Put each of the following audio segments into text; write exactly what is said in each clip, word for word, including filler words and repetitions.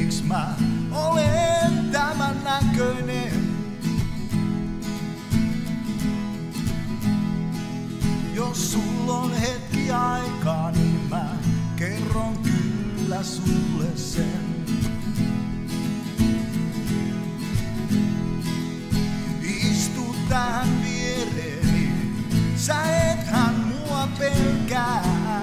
Miks mä olen tämän näköinen? Jos sulla on hetki aikaa, niin mä kerron kyllä sulle sen. Istu tähän viereeni, sä ethän mua pelkää.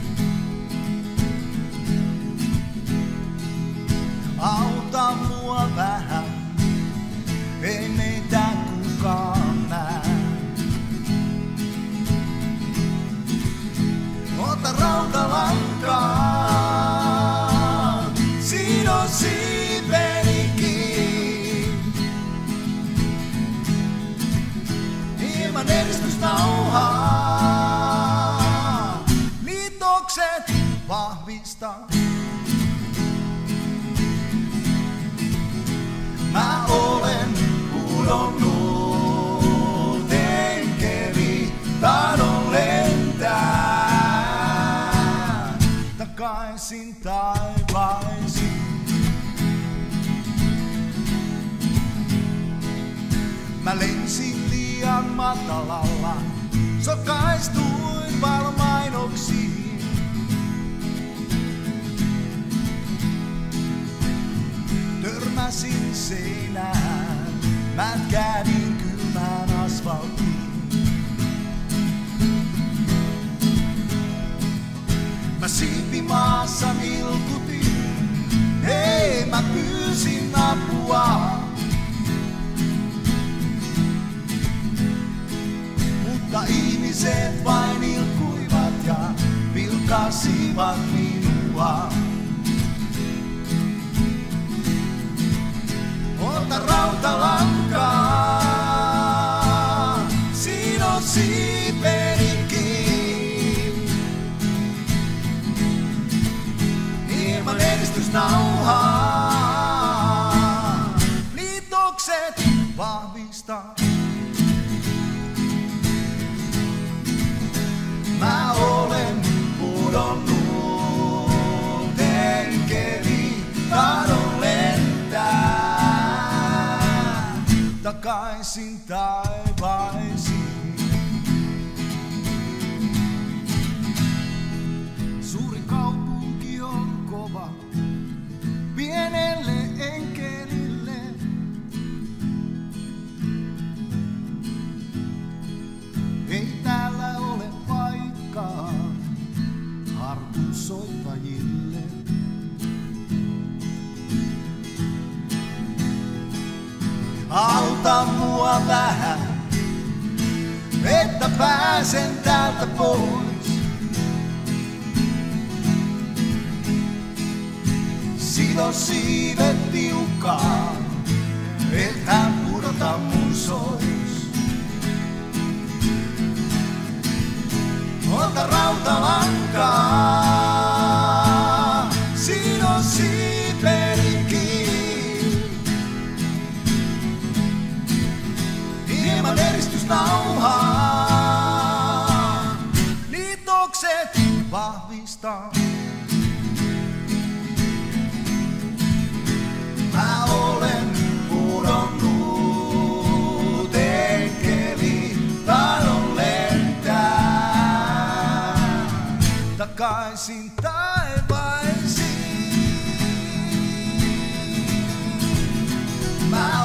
Auta mua vähän, ei meitä kukaan näe. Ota rautalankaa, sido siipeni kiinni. Ilman edistysnauhaa, liitokset vahvistaa. Mä olen pudonnut enkeli, tahdon lentää takaisin taivaisiin. Mä lensin liian matalalla, sokaistuin valomainoksiin. Törmäsin seinään, mätkähdin kylmään asfalttiin. Mä siipimaassa nilkutin, hei mä pyysin apua. Mutta ihmiset vain nilkkuivat ja pilkasivat minua. Ota rautalankaa, sido siipeni kiinni. Ilman edistysnauhaa, liitokset vahvistaa. Mä olen pudonnut enkeli, tahdon lentää takaisin taivaisiin. Suuri kaupunki on kova pienelle enkelille. Ei täällä ole paikkaa harpunsoittajille. Auta mua vähän, että pääsen täältä pois. Sido siivet tiukkaan, ethän pudota mun sois. Ota rautalankaa, sido siipeni kiinni. Ilman edistysnauhaa, liitokset vahvistaa. Mä olen pudonnut enkeli, tahdon lentää takaisin taivaisiin. Mä